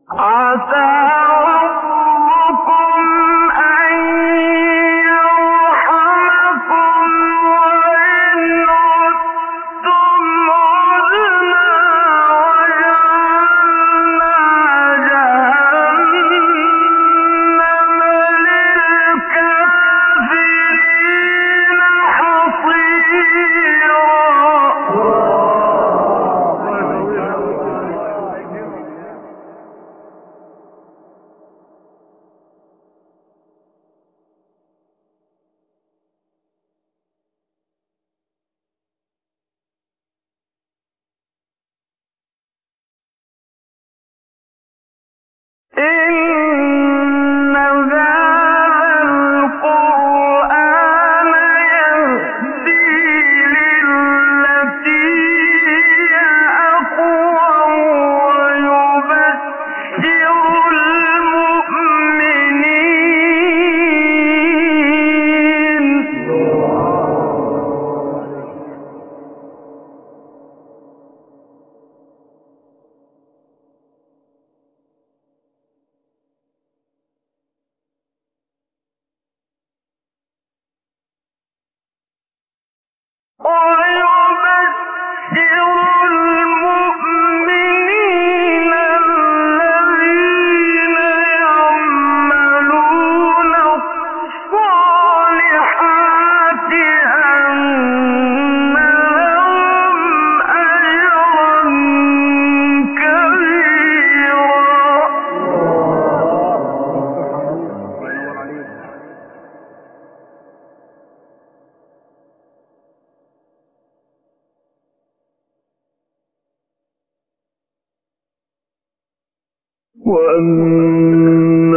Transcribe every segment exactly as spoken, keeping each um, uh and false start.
وأن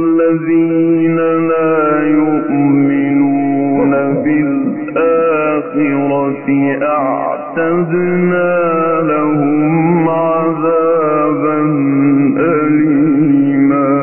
الذين لا يؤمنون بالآخرة أعتدنا لهم عذابا أليما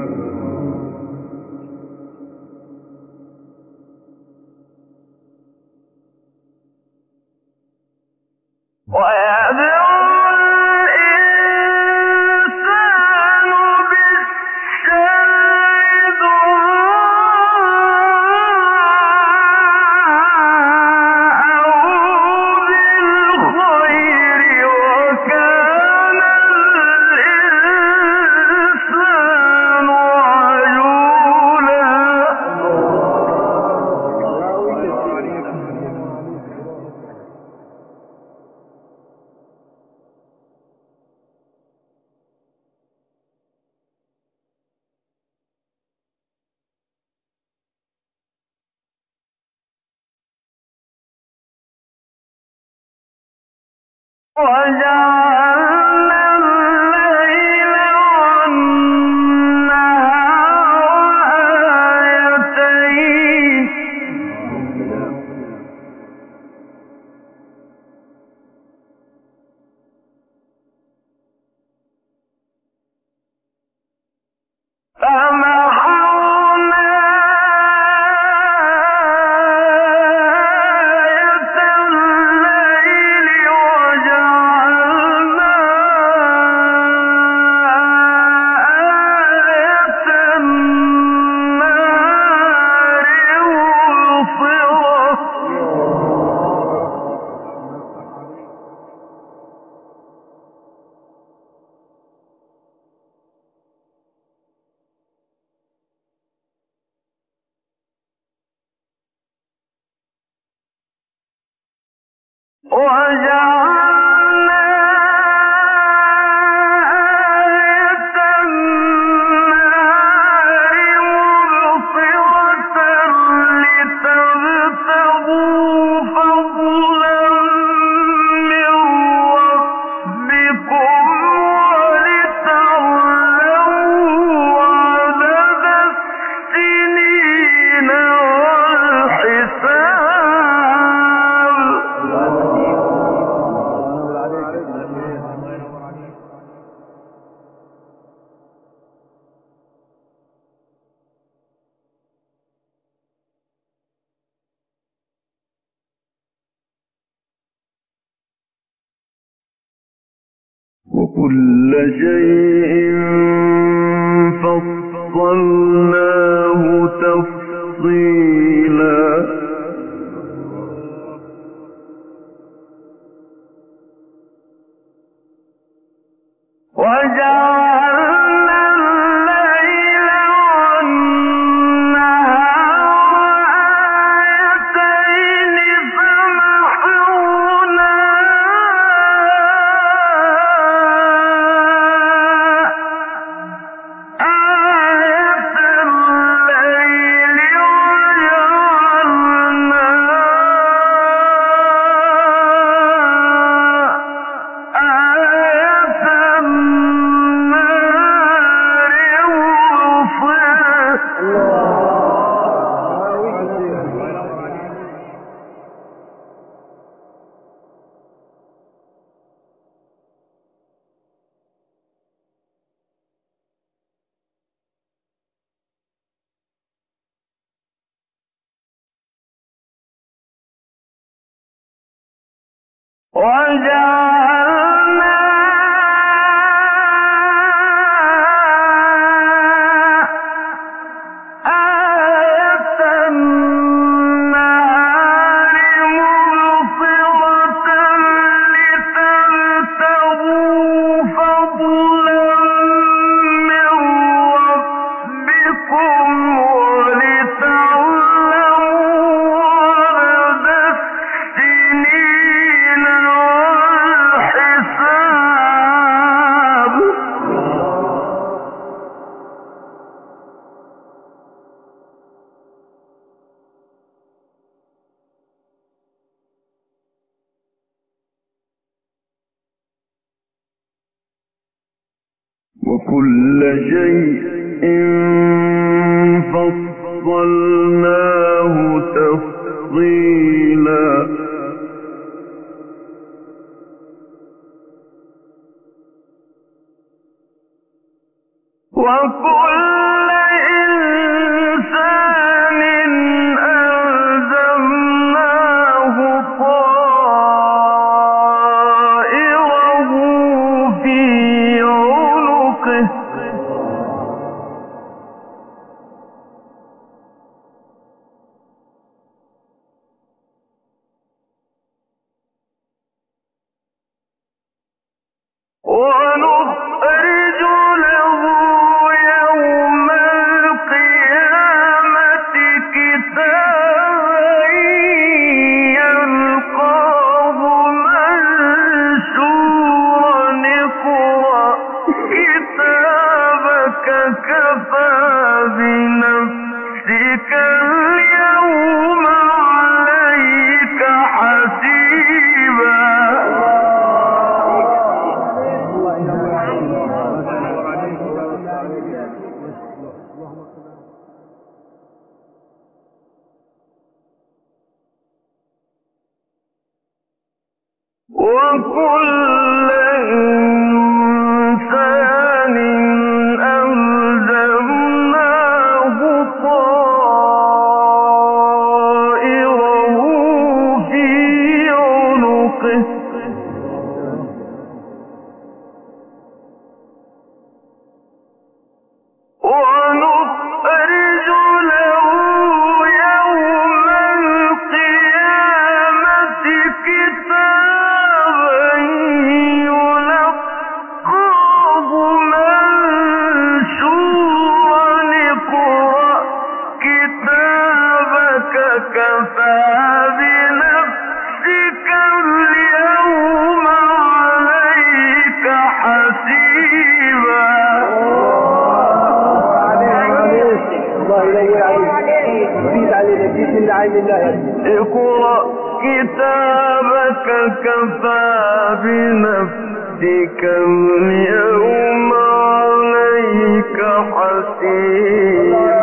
وجعلنا الليل والنهار آيتين فمحونا وجعلنا آية النهار مبصرة لتبتغوا فضلا من ربكم ولتعلموا عدد السنين والحساب وكل شيء وجعلنا الليل والنهار آيتين فمحونا آية الليل وجعلنا آية النار وجعلنا آية النهار مبصرة لتبتغوا فضلا من ربكم ولتعلموا عدد السنين والحساب. وكل شيء فصلناه تفصيلا وكل إنسان ألزمناه طائره في عنقه ونخرج له يوم القيامة كتابا يلقاه منشورا اقرأ كتابك كفى بنفسك اليوم عليك حسيبا. وكل إنسان ألزمناه طائره في عنقه ونخرج له يوم القيامة كتابا يلقاه منشورا اقرأ كتابك كفى بنفسك اليوم عليك حسيبا. اقرأ كتابك كفى بنفسك اليوم عليك حسيبا.